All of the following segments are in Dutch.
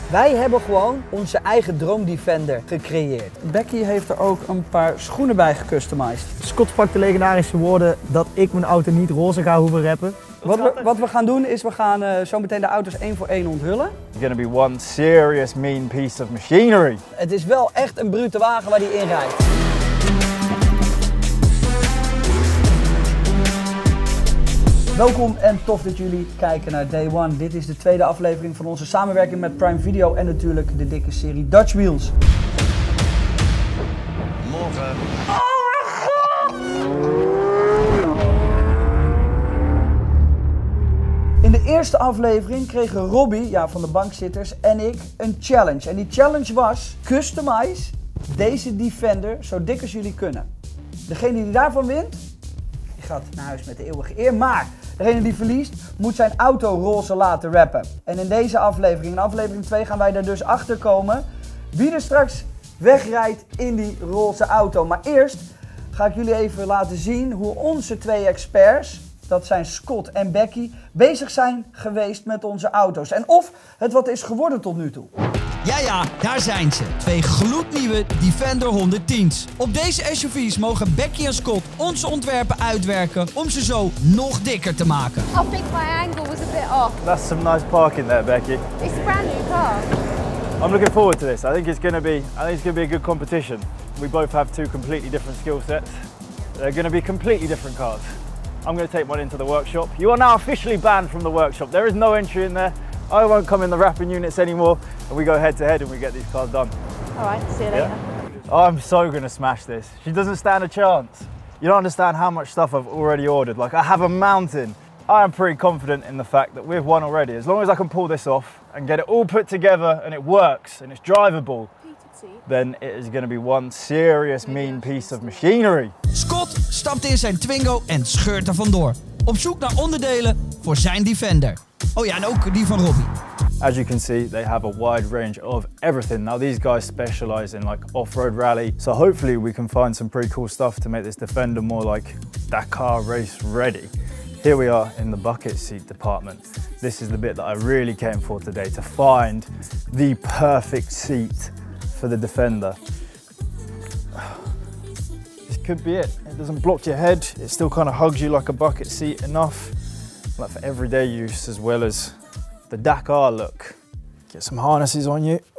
Wij hebben gewoon onze eigen droomdefender gecreëerd. Becky heeft er ook een paar schoenen bij gecustomized. Scott sprak de legendarische woorden dat ik mijn auto niet roze ga hoeven rappen. Wat we gaan doen is, we gaan zo meteen de auto's één voor één onthullen. It's gonna be one serious mean piece of machinery. Het is wel echt een brute wagen waar die in rijdt. Welkom en tof dat jullie kijken naar Day One. Dit is de tweede aflevering van onze samenwerking met Prime Video en natuurlijk de dikke serie Dutch Wheels. Morgen. In de eerste aflevering kregen Robbie, van de bankzitters, en ik een challenge. En die challenge was: customize deze Defender zo dik als jullie kunnen. Degene die daarvan wint, die gaat naar huis met de eeuwige eer. Maar degene die verliest, moet zijn auto roze laten rappen. En in deze aflevering, in aflevering 2, gaan wij er dus achter komen wie er straks wegrijdt in die roze auto. Maar eerst ga ik jullie even laten zien hoe onze twee experts, dat zijn Scott en Becky, bezig zijn geweest met onze auto's. En of het wat is geworden tot nu toe. Ja, daar zijn ze. Twee gloednieuwe Defender 110's. Op deze SUV's mogen Becky en Scott onze ontwerpen uitwerken om ze zo nog dikker te maken. I think my angle was a bit off. That's some nice parking there, Becky. It's a brand new car. I'm looking forward to this. I think it's gonna be a good competition. We both have two completely different skill sets. They're gonna be completely different cars. I'm going to take one into the workshop. You are now officially banned from the workshop. There is no entry in there. I won't come in the wrapping units anymore. And we go head to head and we get these cars done. Alright, see you later. Yeah? I'm so going to smash this. She doesn't stand a chance. You don't understand how much stuff I've already ordered. Like, I have a mountain. I am pretty confident in the fact that we've won already. As long as I can pull this off and get it all put together and it works and it's drivable, then it is going to be one serious mean piece of machinery. Scott stapt in zijn Twingo en scheurt er vandoor. Op zoek naar onderdelen voor zijn Defender. Oh ja, en ook die van Robbie. As you can see, they have a wide range of everything. Now these guys specialize in like off-road rally. So hopefully we can find some pretty cool stuff to make this Defender more like Dakar race ready. Here we are in the bucket seat department. This is the bit that I really came for today, to find the perfect seat for the Defender. This could be it. It doesn't block your head. It still kind of hugs you like a bucket seat enough, like for everyday use as well as the Dakar look. Get some harnesses on you.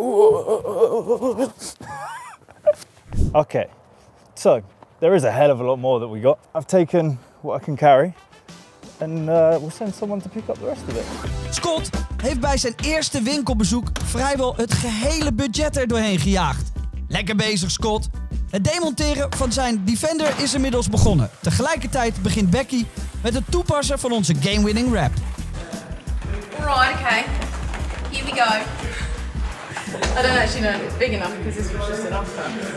Okay, so there is a hell of a lot more that we got. I've taken what I can carry and we'll send someone to pick up the rest of it. Scott heeft bij zijn eerste winkelbezoek vrijwel het gehele budget er doorheen gejaagd. Lekker bezig, Scott. Het demonteren van zijn Defender is inmiddels begonnen. Tegelijkertijd begint Becky met het toepassen van onze game-winning rap. Alright, okay. Here we go. I don't actually know if it's big enough because this was just enough.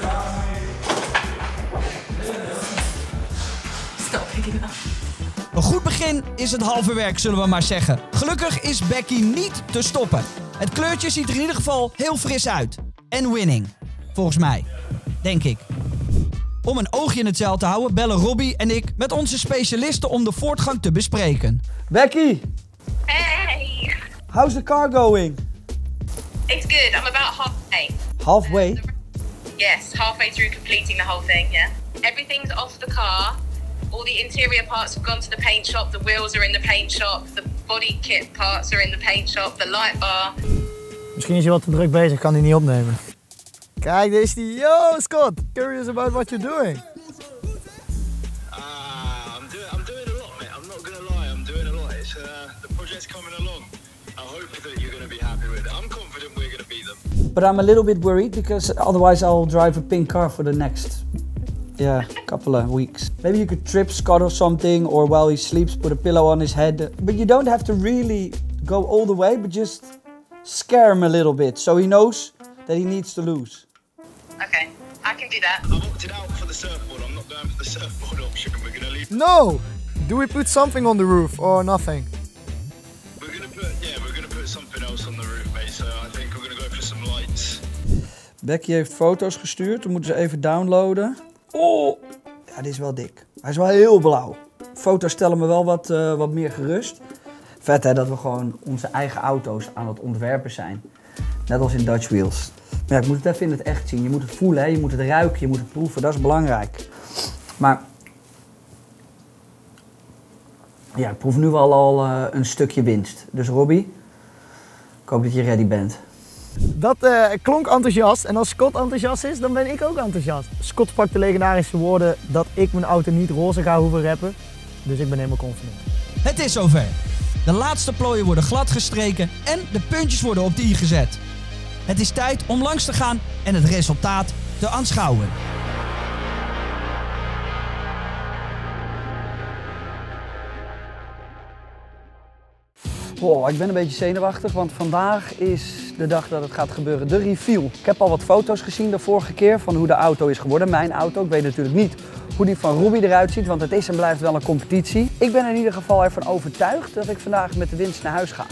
It's not big enough. Een goed begin is het halve werk, zullen we maar zeggen. Gelukkig is Becky niet te stoppen. Het kleurtje ziet er in ieder geval heel fris uit. En winning. Volgens mij. Denk ik. Om een oogje in het zeil te houden bellen Robbie en ik met onze specialisten om de voortgang te bespreken. Becky! Hey! How's the car going? It's good. I'm about halfway. Halfway? Yes, halfway through completing the whole thing, yeah. Everything's off the car. All the interior parts have gone to the paint shop. The wheels are in the paint shop. The body kit parts are in the paint shop. The light bar. Misschien is hij wat te druk bezig, kan hij niet opnemen. Kijk, deze is die. Yo, Scott! Curious about what you're doing. I'm doing a lot, mate. I'm not gonna lie. I'm doing a lot. It's the project's coming along. I hope that you're gonna be happy with it. I'm confident we're gonna beat them. But I'm a little bit worried because otherwise I'll drive a pink car for the next couple of weeks. Maybe you could trip Scott or something, or while he sleeps put a pillow on his head. But you don't have to really go all the way, but just scare him a little bit so he knows that he needs to lose. Okay, I can do that. I've opted out for the surfboard. I'm not going for the surfboard option. We're gonna leave. No! Do we put something on the roof or nothing? We're gonna put something else on the roof, mate. So I think we're gonna go for some lights. Becky heeft foto's gestuurd, we moeten ze even downloaden. Oh, ja, dit is wel dik. Hij is wel heel blauw. Foto's stellen me wel wat meer gerust. Vet hè, dat we gewoon onze eigen auto's aan het ontwerpen zijn. Net als in Dutch Wheels. Maar ja, ik moet het even in het echt zien. Je moet het voelen, hè? Je moet het ruiken, je moet het proeven. Dat is belangrijk. Maar ja, ik proef nu al een stukje winst. Dus Robbie, ik hoop dat je ready bent. Dat klonk enthousiast en als Scott enthousiast is, dan ben ik ook enthousiast. Scott sprak de legendarische woorden dat ik mijn auto niet roze ga hoeven rappen. Dus ik ben helemaal confident. Het is zover. De laatste plooien worden glad gestreken en de puntjes worden op de i gezet. Het is tijd om langs te gaan en het resultaat te aanschouwen. Wow, ik ben een beetje zenuwachtig, want vandaag is de dag dat het gaat gebeuren. De reveal. Ik heb al wat foto's gezien de vorige keer van hoe de auto is geworden. Mijn auto. Ik weet natuurlijk niet hoe die van Robbie eruit ziet, want het is en blijft wel een competitie. Ik ben in ieder geval ervan overtuigd dat ik vandaag met de winst naar huis ga.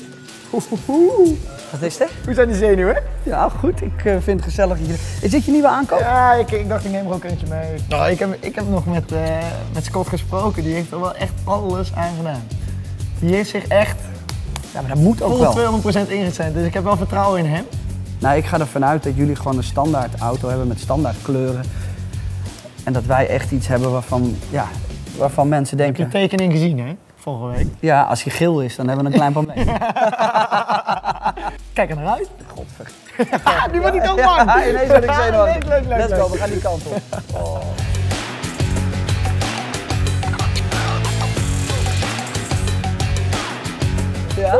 Wat is het? Hoe zijn die zenuwen? Ja, goed. Ik vind het gezellig. Is dit je nieuwe aankoop? Ja, ik dacht ik neem er ook eentje mee. Nou, ik heb nog met Scott gesproken. Die heeft er wel echt alles aan gedaan. Die heeft zich echt Ja, maar dat moet ook wel. 200% ingezet. Dus ik heb wel vertrouwen in hem. Nou, ik ga ervan uit dat jullie gewoon een standaard auto hebben met standaard kleuren. En dat wij echt iets hebben waarvan mensen denken... Heb je de tekening gezien, hè? Vorige week. Ja, als hij geel is, dan hebben we een klein probleem. Kijk er naar uit. Godver. Nu wordt hij ook bang. Ja, ineens word ik zenuwachtig. Leuk. Let's go, we gaan die kant op. Oh. Ja?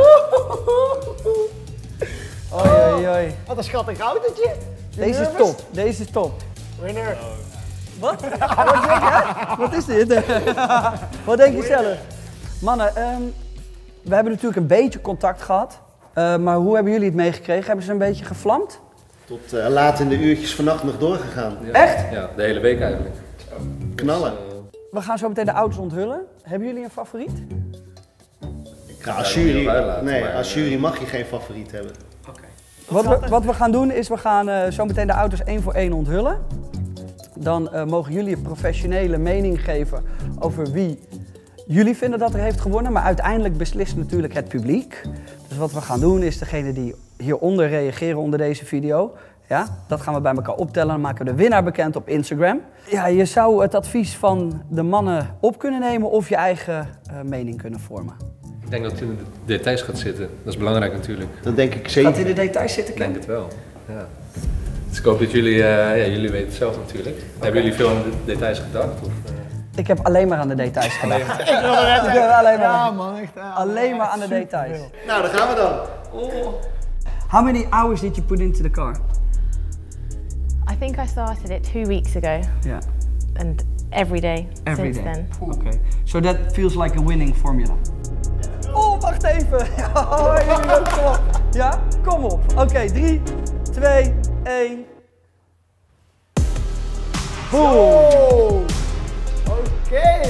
Oei. Wat een schattig autootje. Deze is top. Deze is top. Winner. Wat? Wat denk je? Wat is dit? Wat denk je zelf? Mannen, we hebben natuurlijk een beetje contact gehad. Maar hoe hebben jullie het meegekregen? Hebben ze een beetje gevlamd? Tot laat in de uurtjes vannacht nog doorgegaan. Ja, echt? Ja, de hele week eigenlijk. Knallen. We gaan zo meteen de auto's onthullen. Hebben jullie een favoriet? Ja, als jury mag je geen favoriet hebben. Wat we gaan doen is, we gaan zo meteen de auto's één voor één onthullen. Dan mogen jullie een professionele mening geven over wie jullie vinden dat er heeft gewonnen. Maar uiteindelijk beslist natuurlijk het publiek. Dus wat we gaan doen is degene die hieronder reageren onder deze video. Ja, dat gaan we bij elkaar optellen. Dan maken we de winnaar bekend op Instagram. Ja, je zou het advies van de mannen op kunnen nemen of je eigen mening kunnen vormen. Ik denk dat het in de details gaat zitten. Dat is belangrijk natuurlijk. Dat denk ik zeker. Gaat in de details zitten, Ik denk het wel. Ja. Dus ik hoop dat jullie, jullie weten het zelf natuurlijk. Hebben jullie veel aan de details gedacht? Of, Ik heb alleen maar aan de details gedacht. Ik wil er net alleen man, echt. Alleen maar aan de details. Nou, daar gaan we dan. How many hours did you put into the car? I think I started it 2 weeks ago Yeah. and every day Every since day. then. Okay. So that feels like a winning formula. Oh, wacht even. Oh, kom op. Ja, kom op. Oké, 3, 2, 1. Boom. Oké.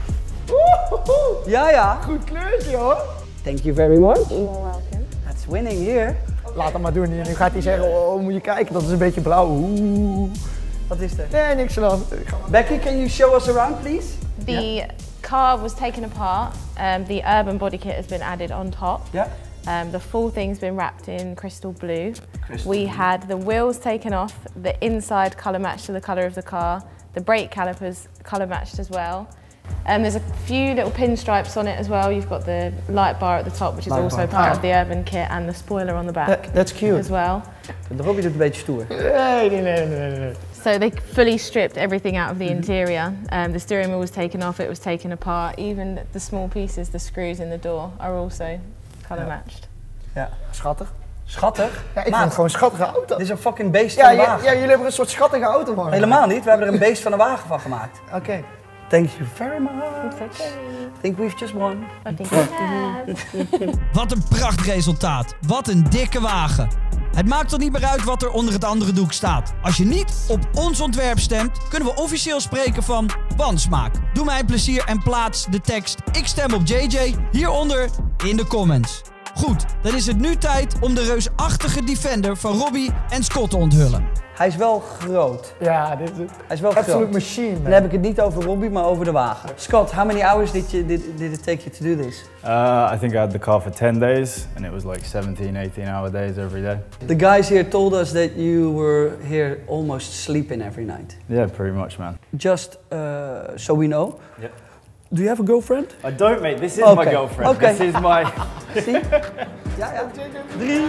Ja. Goed kleurtje hoor. Thank you very much. You're welcome. That's winning here. Laat hem maar doen. Nu gaat hij zeggen, oh moet je kijken, dat is een beetje blauw. Oeh. Wat is er? Nee, niks aan. Becky, can you show us around, please? The car was taken apart. The urban body kit has been added on top. Yeah. The full thing's been wrapped in crystal blue. Crystal We had the wheels taken off, the inside colour matched to the colour of the car, the brake calipers colour matched as well. There's a few little pinstripes on it as well. You've got the light bar at the top, which is Light also bar. part of the urban kit, and the spoiler on the back That's cute. as well. De Robbie doet een beetje stoer. Nee. So they fully stripped everything out of the interior. The steering wheel was taken off, it was taken apart. Even the small pieces, the screws in the door, are also colour matched. Ja. Schattig. Schattig? Ja, ik vind het gewoon een schattige auto. Dit is een fucking beest Ja, van een wagen. jullie hebben er een soort schattige auto van. Helemaal niet, we hebben er een beest van een wagen van gemaakt. Oké. Thank you very much. It's okay. I think we've just won. I think we have. Wat een prachtresultaat. Wat een dikke wagen. Het maakt toch niet meer uit wat er onder het andere doek staat. Als je niet op ons ontwerp stemt, kunnen we officieel spreken van wansmaak. Doe mij een plezier en plaats de tekst "Ik stem op JJ" hieronder in de comments. Goed, dan is het nu tijd om de reusachtige Defender van Robbie en Scott te onthullen. Hij is wel groot. Ja, dit is Hij is wel absolute groot. machine, man. Dan heb ik het niet over Robbie, maar over de wagen. Scott, how many hours did it take you to do this? I think I had the car for 10 days and it was like 17, 18-hour days every day. The guys here told us that you were here almost sleeping every night. Yeah, pretty much, man. Just so we know. Yeah. Do you have a girlfriend? I don't, mate. This is Okay. my girlfriend. Okay. This is my... Zie? Ja, ja. 3, 2, 1.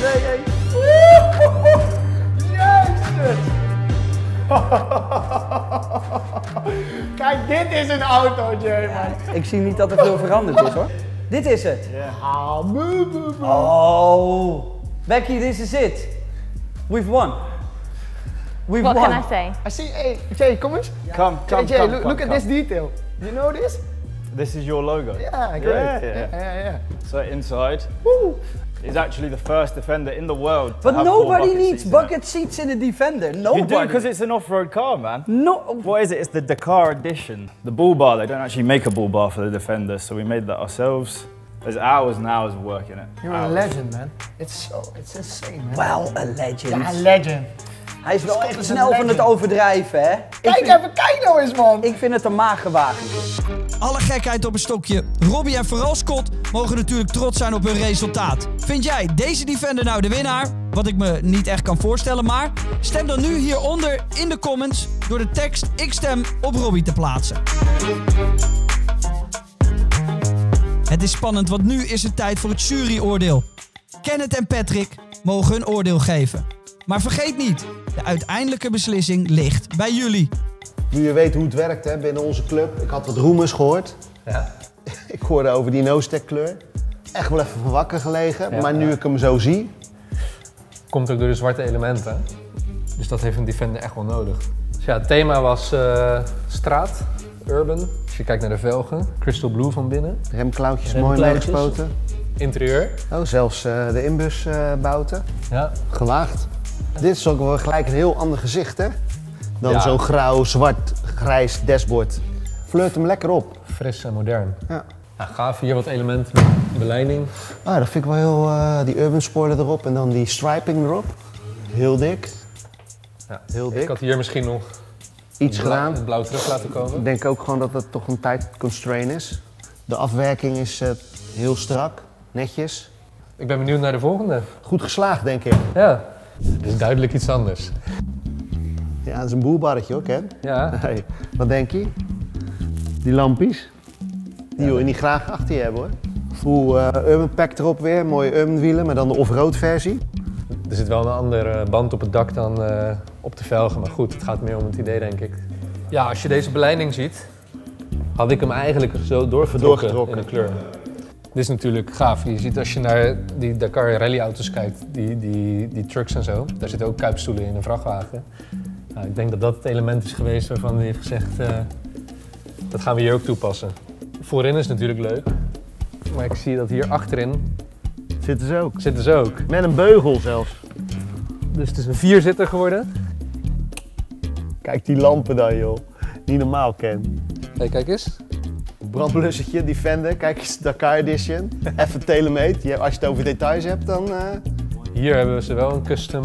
Jezus! Kijk, dit is een autootje, man. Ik zie niet dat er veel veranderd is, hoor. Dit is het. Ah, boe, boe, boe. Oh. Becky, this is it. We've won. We've What won. can I say? I see, hey, Jay, kom eens. Come, Jay, look at this detail. You know this? This is your logo. Yeah, great. Yeah. So inside Woo. is actually the first Defender in the world to But have 4 nobody bucket needs seats in bucket seats in a Defender. it. Nobody. You do because it's an off-road car, man. No. What is it? It's the Dakar edition. The bull bar, they don't actually make a bull bar for the Defender, so we made that ourselves. There's hours and hours of work in it. You're a legend, man. It's insane, man. Well, a legend. Ja, legend. Hij is wel Scott echt is snel een van het legend. overdrijven, hè? Kijk nou eens, man. Ik vind het een mager wagentje. Alle gekheid op een stokje. Robbie en vooral Scott mogen natuurlijk trots zijn op hun resultaat. Vind jij deze Defender nou de winnaar? Wat ik me niet echt kan voorstellen, maar stem dan nu hieronder in de comments door de tekst "Ik stem op Robbie" te plaatsen. Het is spannend, want nu is het tijd voor het juryoordeel. Kenneth en Patrick mogen hun oordeel geven. Maar vergeet niet, de uiteindelijke beslissing ligt bij jullie. Nu je weet hoe het werkt hè, binnen onze club. Ik had wat roemers gehoord. Ja. Ik hoorde over die no-stack kleur. Echt wel even van wakker gelegen. Ja, maar nu ik hem zo zie. Komt ook door de zwarte elementen. Dus dat heeft een Defender echt wel nodig. Dus ja, het thema was straat, urban. Als je kijkt naar de velgen, crystal blue van binnen. Remklauwtjes mooi Remklauwtjes. meegespoten. Interieur. Oh, zelfs de inbusbouten. Ja. Gewaagd. Dit is ook wel gelijk een heel ander gezicht hè. Dan Ja. zo'n grauw, zwart, grijs dashboard. Flirt hem lekker op. Fris en modern. Ja. Nou, gaaf hier wat elementen, beleiding. Ah, dat vind ik wel heel, die urban spoiler erop en dan die striping erop. Heel dik. Ja. Heel dik. Ik had hier misschien nog Iets gedaan. het blauw terug laten komen. Ik denk ook gewoon dat het toch een tijdconstraint is. De afwerking is heel strak, netjes. Ik ben benieuwd naar de volgende. Goed geslaagd, denk ik. Ja, het is duidelijk iets anders. Ja, dat is een boelbarretje hoor, Ken. Ja. Hey, wat denk je? Die lampies, die wil je niet graag achter je hebben hoor. Full urban pack erop weer, mooie urban wielen, maar dan de off-road versie. Er zit wel een andere band op het dak dan op de velgen, maar goed, het gaat meer om het idee denk ik. Ja, als je deze beleiding ziet, had ik hem eigenlijk zo doorgetrokken in de kleur. Dit is natuurlijk gaaf. Je ziet als je naar die Dakar rallyauto's kijkt, die trucks en zo, daar zitten ook kuipstoelen in een vrachtwagen. Nou, ik denk dat dat het element is geweest waarvan hij heeft gezegd, dat gaan we hier ook toepassen. Voorin is natuurlijk leuk, maar ik zie dat hier achterin Zitten ze ook. Met een beugel zelfs. Dus het is een 4-zitter geworden. Kijk die lampen dan joh. Niet normaal, Ken. Hey, kijk eens. Brandblussertje, Defender, kijk eens, Dakar Edition. Even telemeet. Als je het over details hebt, dan Hier hebben ze wel een custom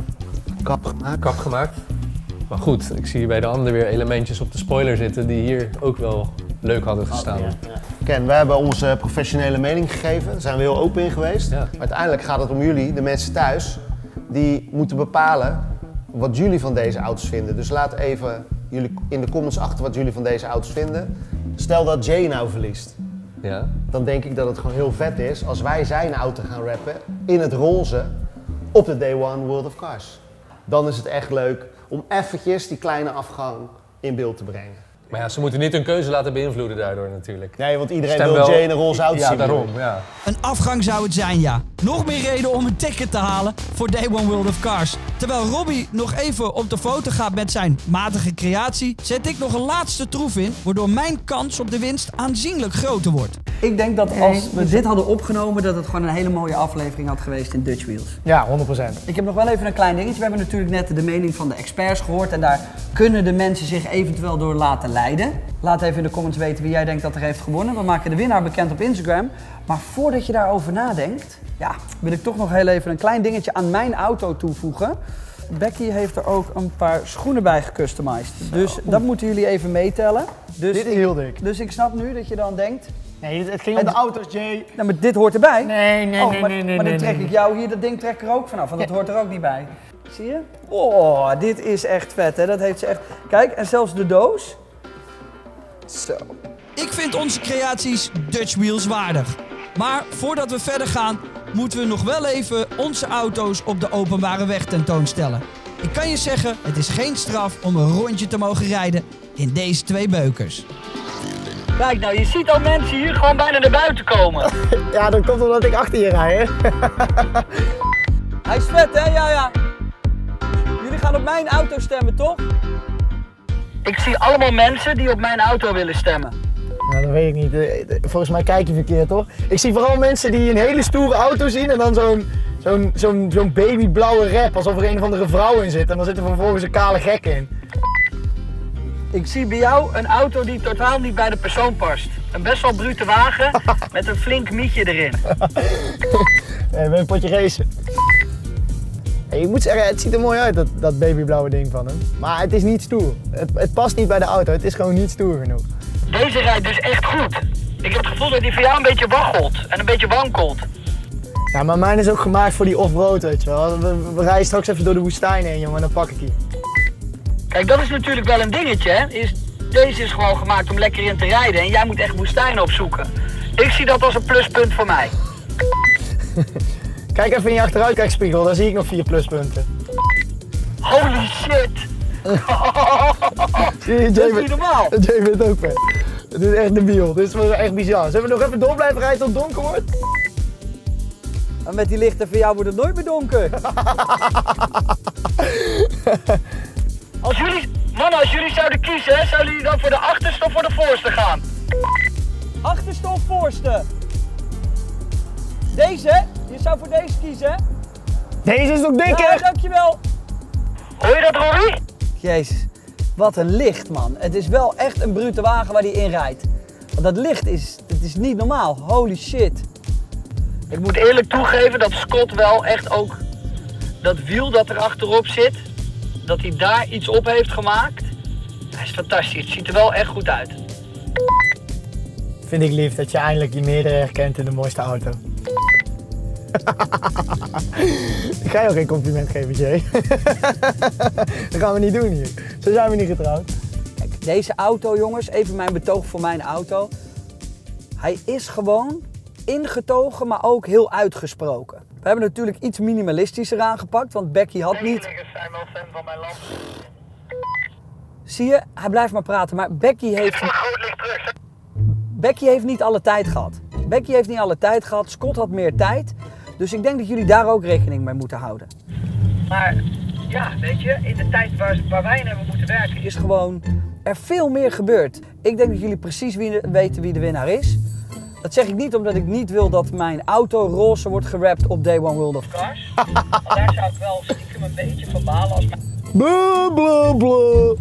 kap gemaakt. Maar goed, ik zie hier bij de ander weer elementjes op de spoiler zitten die hier ook wel leuk hadden gestaan. Ken, wij hebben onze professionele mening gegeven. Daar zijn we heel open in geweest. Ja. Maar uiteindelijk gaat het om jullie, de mensen thuis, die moeten bepalen wat jullie van deze auto's vinden. Dus laat even jullie in de comments achter wat jullie van deze auto's vinden. Stel dat Jay nou verliest. Ja. Dan denk ik dat het gewoon heel vet is als wij zijn auto gaan rappen in het roze op de Day One World of Cars. Dan is het echt leuk om eventjes die kleine afgang in beeld te brengen. Maar ja, ze moeten niet hun keuze laten beïnvloeden daardoor natuurlijk. Nee, want iedereen Stem wil wel- Jay in een roze auto zien. Ja, daarom. Ja. Een afgang zou het zijn, ja. Nog meer reden om een ticket te halen voor Day One World of Cars. Terwijl Robbie nog even op de foto gaat met zijn matige creatie, zet ik nog een laatste troef in, waardoor mijn kans op de winst aanzienlijk groter wordt. Ik denk dat als we dit hadden opgenomen, dat het gewoon een hele mooie aflevering had geweest in Dutch Wheels. Ja, 100%. Ik heb nog wel even een klein dingetje. We hebben natuurlijk net de mening van de experts gehoord en daar kunnen de mensen zich eventueel door laten leiden. rijden. Laat even in de comments weten wie jij denkt dat er heeft gewonnen. We maken de winnaar bekend op Instagram. Maar voordat je daarover nadenkt, ja, wil ik toch nog heel even een klein dingetje aan mijn auto toevoegen. Becky heeft er ook een paar schoenen bij gecustomized. Dus dat moeten jullie even meetellen. Dus Dit is heel dik. Dus ik snap nu dat je dan denkt... Nee, het ging om de auto's, Jay. Nou, maar dit hoort erbij. Nee. Maar dan trek ik jou hier, dat ding trek ik er ook vanaf, want dat hoort er ook niet bij. Zie je? Oh, dit is echt vet, hè? Dat heeft ze echt... Kijk, en zelfs de doos. Zo. Ik vind onze creaties Dutch Wheels waardig. Maar voordat we verder gaan, moeten we nog wel even onze auto's op de openbare weg tentoonstellen. Ik kan je zeggen, het is geen straf om een rondje te mogen rijden in deze twee beukers. Kijk nou, je ziet al mensen hier gewoon bijna naar buiten komen. Ja, dat komt omdat ik achter je rij, hè? Hij is vet, hè? Ja. Jullie gaan op mijn auto stemmen, toch? Ik zie allemaal mensen die op mijn auto willen stemmen. Nou, dat weet ik niet. Volgens mij kijk je verkeerd, toch? Ik zie vooral mensen die een hele stoere auto zien en dan zo'n babyblauwe rap, alsof er een of andere vrouw in zit. En dan zit er vervolgens een kale gek in. Ik zie bij jou een auto die totaal niet bij de persoon past. Een best wel brute wagen met een flink mietje erin. Nee, ben een potje racen. Hey, ik moet zeggen, het ziet er mooi uit, dat babyblauwe ding van hem. Maar het is niet stoer. Het past niet bij de auto, het is gewoon niet stoer genoeg. Deze rijdt dus echt goed. Ik heb het gevoel dat hij voor jou een beetje waggelt en een beetje wankelt. Ja, maar mijn is ook gemaakt voor die off-road, weet je wel. We rijden straks even door de woestijn heen, jongen, en dan pak ik die. Kijk, dat is natuurlijk wel een dingetje, hè. Deze is gewoon gemaakt om lekker in te rijden en jij moet echt woestijnen opzoeken. Ik zie dat als een pluspunt voor mij. Kijk even in je achteruitkijkspiegel, daar zie ik nog 4 pluspunten. Holy shit! Dat is niet normaal. Jay vindt het ook vet. Dit is echt debiel, dit is wel echt bizar. Zullen we nog even door blijven rijden tot het donker wordt? En met die lichten van jou wordt het nooit meer donker. Als jullie zouden kiezen, zouden jullie dan voor de achterste of voor de voorste gaan? Achterste of voorste? Deze? Je zou voor deze kiezen? Deze is nog dikker! Ja, dankjewel. Hoor je dat, Rory? Jezus, wat een licht, man. Het is wel echt een brute wagen waar die in rijdt. Want dat licht is niet normaal. Holy shit. Ik moet eerlijk toegeven dat Scott wel echt ook dat wiel dat er achterop zit, dat hij daar iets op heeft gemaakt. Hij is fantastisch. Het ziet er wel echt goed uit. Vind ik lief dat je eindelijk je meerdere herkent in de mooiste auto. Ik ga jou geen compliment geven, Jay. Dat gaan we niet doen hier. Zo zijn we niet getrouwd. Kijk, deze auto, jongens, even mijn betoog voor mijn auto. Hij is gewoon ingetogen, maar ook heel uitgesproken. We hebben natuurlijk iets minimalistischer aangepakt, want Becky had niet... zijn wel fan van mijn lamp. Zie je, hij blijft maar praten, maar Becky heeft... Becky heeft niet alle tijd gehad. Becky heeft niet alle tijd gehad, Scott had meer tijd. Dus ik denk dat jullie daar ook rekening mee moeten houden. Maar ja, weet je, in de tijd waar wij in hebben moeten werken, is gewoon er veel meer gebeurd. Ik denk dat jullie precies weten wie de winnaar is. Dat zeg ik niet omdat ik niet wil dat mijn auto roze wordt gerapt op Day One World of Cars. Daar zou ik wel stiekem een beetje van balen als mijn... Blablabla.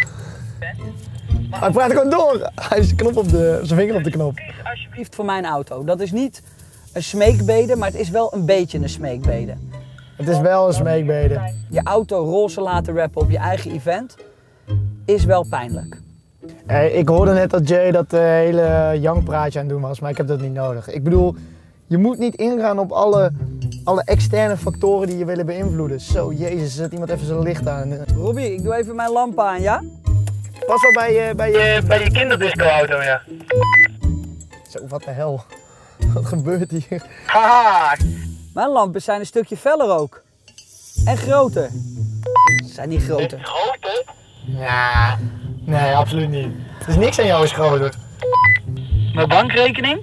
Hij praat gewoon door. Hij is zijn vinger op de knop. Kies alsjeblieft voor mijn auto. Dat is niet een smeekbede, maar het is wel een beetje een smeekbede. Het is wel een smeekbede. Je auto roze laten rappen op je eigen event is wel pijnlijk. Ik hoorde net dat Jay dat hele jankpraatje aan het doen was, maar ik heb dat niet nodig. Ik bedoel, je moet niet ingaan op alle externe factoren die je willen beïnvloeden. Zo, jezus, zet iemand even zijn licht aan. Robbie, ik doe even mijn lamp aan, ja? Pas wel bij je kinderdisco-auto, ja. Zo, wat de hel. Wat gebeurt hier? Haha! Mijn lampen zijn een stukje feller ook. En groter. Ze zijn niet groter. Groter? Ja, nee, absoluut niet. Er is niks aan jou is groter. Mijn bankrekening?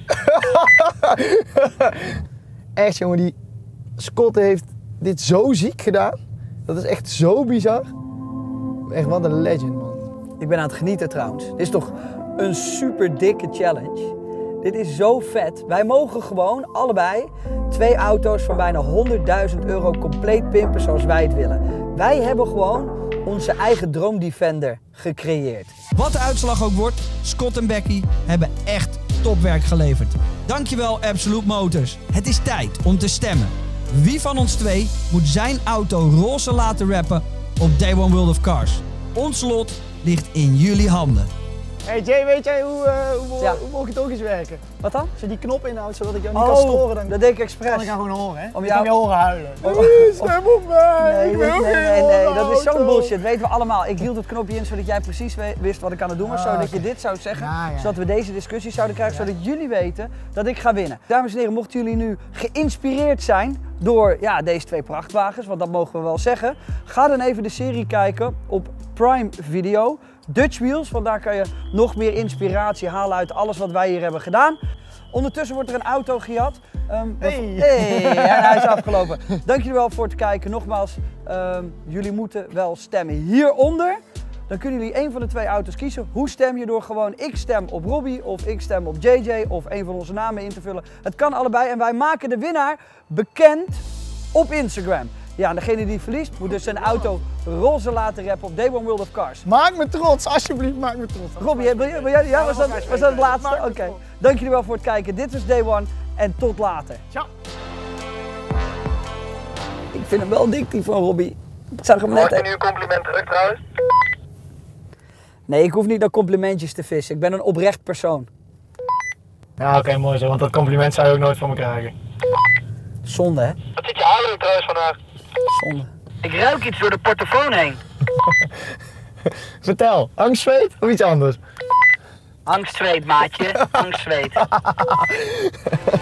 Echt jongen, die Scott heeft dit zo ziek gedaan. Dat is echt zo bizar. Echt wat een legend, man. Ik ben aan het genieten trouwens. Dit is toch een super dikke challenge. Dit is zo vet. Wij mogen gewoon allebei 2 auto's van bijna 100.000 euro compleet pimpen zoals wij het willen. Wij hebben gewoon onze eigen droomdefender gecreëerd. Wat de uitslag ook wordt, Scott en Becky hebben echt topwerk geleverd. Dankjewel Absolute Motors. Het is tijd om te stemmen. Wie van ons twee moet zijn auto roze laten rappen op Day One World of Cars? Ons lot ligt in jullie handen. Hey Jay, weet jij hoe walkie-talkies werken? Wat dan? Als je die knop inhoudt zodat ik jou niet kan storen, dan dat deed ik expres. kan ik jou gewoon horen, hè? Om Ik kan jou horen huilen. Stem op mij! Nee, dat is zo'n bullshit. Weten we allemaal. Ik hield het knopje in zodat jij precies wist wat ik aan het doen was. Zodat je dit zou zeggen. Zodat we deze discussie zouden krijgen. Zodat jullie weten dat ik ga winnen. Dames en heren, mochten jullie nu geïnspireerd zijn door deze 2 prachtwagens, want dat mogen we wel zeggen. Ga dan even de serie kijken op Prime Video. Dutch Wheels, want daar kan je nog meer inspiratie halen uit alles wat wij hier hebben gedaan. Ondertussen wordt er een auto gejat. Hij is afgelopen. Dank jullie wel voor het kijken. Nogmaals, jullie moeten wel stemmen hieronder. Dan kunnen jullie één van de 2 auto's kiezen. Hoe stem je? Door gewoon ik stem op Robbie of ik stem op JJ of een van onze namen in te vullen. Het kan allebei en wij maken de winnaar bekend op Instagram. Ja, en degene die verliest moet dus zijn auto roze laten rappen op Day One World of Cars. Maak me trots, alsjeblieft, maak me trots. Robbie, was dat het laatste? Oké. Dank jullie wel voor het kijken. Dit was Day One en tot later. Ciao. Ik vind hem wel dik, die van Robbie. Ik zag hem net. Mag je nu een compliment terug trouwens? Nee, ik hoef niet naar complimentjes te vissen. Ik ben een oprecht persoon. Ja, oké, mooi zo, want dat compliment zou je ook nooit van me krijgen. Zonde, hè? Wat zit je adem trouwens vandaag? Zonde. Ik ruik iets door de portofoon heen. Vertel, angstzweet of iets anders? Angstzweet, maatje. Angstzweet.